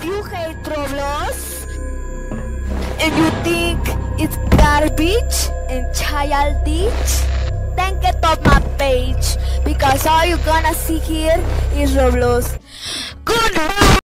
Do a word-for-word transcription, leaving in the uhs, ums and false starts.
you hate Roblox, if you think it's garbage and childish, then get off my page, because all you're gonna see here is Roblox. Goodbye!